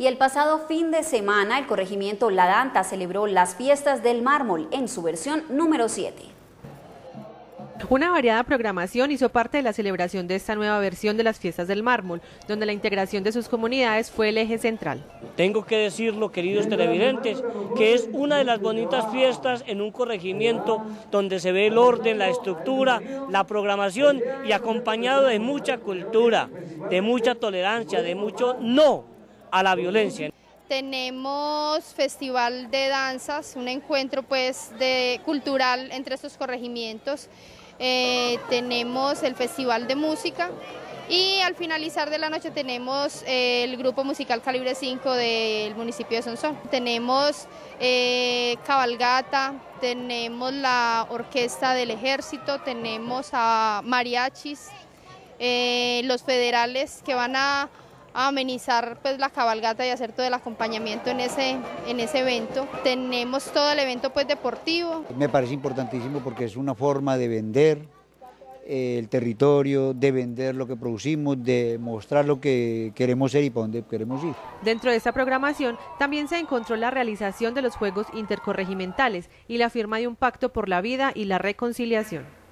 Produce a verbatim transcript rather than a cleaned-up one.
Y el pasado fin de semana, el corregimiento La Danta celebró las fiestas del mármol en su versión número siete. Una variada programación hizo parte de la celebración de esta nueva versión de las fiestas del mármol, donde la integración de sus comunidades fue el eje central. Tengo que decirlo, queridos televidentes, que es una de las bonitas fiestas en un corregimiento donde se ve el orden, la estructura, la programación y acompañado de mucha cultura, de mucha tolerancia, de mucho no a la violencia. Tenemos festival de danzas, un encuentro pues de cultural entre estos corregimientos. Eh, tenemos el festival de música y al finalizar de la noche tenemos eh, el grupo musical Calibre cinco del municipio de Sonsón. Tenemos eh, cabalgata, tenemos la orquesta del ejército, tenemos a mariachis, eh, los federales que van a a amenizar pues la cabalgata y hacer todo el acompañamiento en ese, en ese evento. Tenemos todo el evento pues deportivo. Me parece importantísimo porque es una forma de vender eh, el territorio, de vender lo que producimos, de mostrar lo que queremos ser y para dónde queremos ir. Dentro de esta programación también se encontró la realización de los Juegos Intercorregimentales y la firma de un pacto por la vida y la reconciliación.